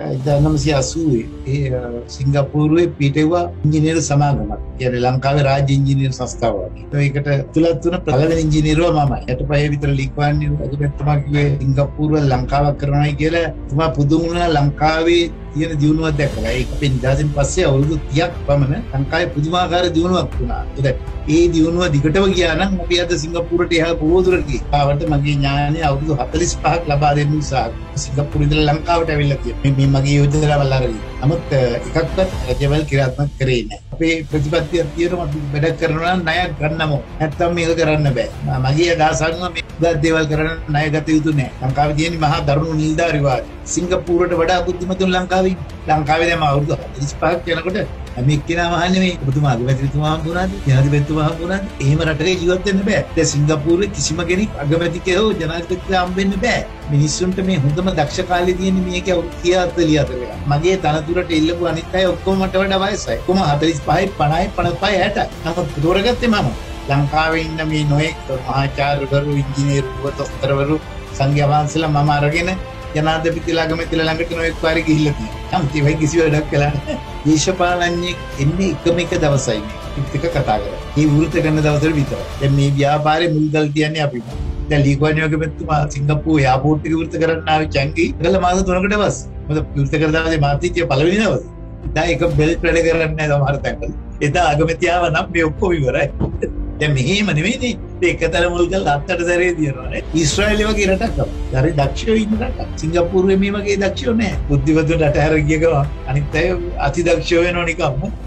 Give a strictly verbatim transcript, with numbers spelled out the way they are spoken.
එක්දාස් නවසිය අසූවේ ඒ සිංගප්පූරුවේ පිටේවා ඉංජිනේරු සමාගමක්. කියන්නේ ලංකාවේ රාජ්‍ය ඉංජිනේරු සංස්ථාවක්. ඒකට තුලත් තුන පළවෙනි ඉංජිනේරුවා මමයි. ඊට පස්සේ විතර ලික්වාන් රජපැත්තමා කිව්වේ සිංගප්පූරුව ලංකාවක් කරනවායි කියලා. තුමා පුදුම වුණා ලංකාවේ තියෙන දියුණුවක් දැකලා. ඒක අපේ නිදහසෙන් පස්සේ අවුරුදු තිහක් පමණ ලංකාවේ පුදුමාකාර දියුණුවක් වුණා. ඒ දියුණුව දිගටම ගියා නම් අපි අද සිංගප්පූරුවට එහා බොහෝ දුරට ගියා. ආවට මගේ ඥානය අවුරුදු හතළිස් පහක් ලබා දෙන්න උත්සාහ කළා. සිංගප්පූරු ඉඳලා ලංකාවට ඇවිල්ලා තියෙනවා. මේ මගේ යෝජනාවල් අරගෙන. නමුත් එකක්වත් රජවල් ක්‍රියාත්මක කරේ නැහැ. අපේ ප්‍රතිපත්තිය තියෙනවා අපි වැඩ කරනවා නම් ණය ගන්නම. නැත්තම් මේක කරන්න බෑ. මගේ අදහස අනුව මේ දේවල් කරන්න ණය ගත යුතු නැහැ. ලංකාවේ තියෙන මහා දරුණු නිලධාරීවාද. සිංගප්පූරුවට වඩා බුද්ධිමතුන් ලංකාවේ ලංකාවේ දැන් අවුරුදු හතළිස් පහක් යනකොට මේ එක්කෙනාම අහන්නේ මේ ඔබතුමා අගමැතිතුමා හම්බුණාද? ජනාධිපතිතුමා හම්බුණාද? එහෙම රටක ජීවත් වෙන්න බෑ. දැන් සිංගප්පූරුවේ කිසිම කෙනෙක් අගමැතිකේ හෝ ජනාධිපතිතුමා හම්බෙන්න බෑ. මිනිස්සුන්ට මේ හොඳම දක්ෂ කාලේ තියෙන මේකේ අවුරුදු තිහ හතළිහ අතර වෙලා. මගේ තනතුරට ඉල්ලපු අනිත් අය ඔක්කොම මට වඩා වයසයි. ඔක්කොම හතළිස් පහයි පනහයි පනස්පහයි හැටයි. නමුත් තෝරගත්තේ මම. ලංකාවේ ඉන්න මේ නොයෙක් මහාචාර්යවරු, ඉංජිනේරුවරු, දොස්තරවරු, සංඝයා වහන්සේලා මම අරගෙන ජනාධිපතිලා අගමැතිලා ළඟට නොයෙක් පාරේ ගිහිල්ලා තියෙනවා. නමුත් ඒ කිසි වැඩක් කළා නැහැ. දේශපාලනඥයෙක් එන්නේ එකම එක දවසයි මේක කතා කරා. ඒ වෘත කරන දවසට විතරයි. දැන් මේ ව්‍යාපාරේ මුල්ගල් තියන්නේ අපි. දැන් ලීග්වාන් යෝගමැතිතුමා සිංගප්පූරු එයාපෝට් එක වෘත කරන්න ආවේ චැංගි. ඒකල මාස තුනකට පස්සේ. මොකද වෘත කර දවසේ මාතිත්‍ය පළවෙනි දවසේ. දැන් ඒක බෙල් වැඩ කරන්නේ නැහැ සමහර තැන්වල. එදා අගමැතියාව නම් මේ ඔක්කොම ඉවරයි. දැන් මෙහෙම නෙවෙයිනේ. ඒකතර මුල්ගල් හත්තට සැරේ දිනනවා නේ. ඊශ්‍රායලය වගේ රටක් අප. හරි දක්ෂයෝ ඉන්න රටක්. සිංගප්පූරුවේ මේ වගේ දක්ෂයෝ නැහැ. බුද්ධිමතුන් රට හැර ගිය ගමන් අනිත් අය අති දක්ෂයෝ වෙනව නිකම්ම.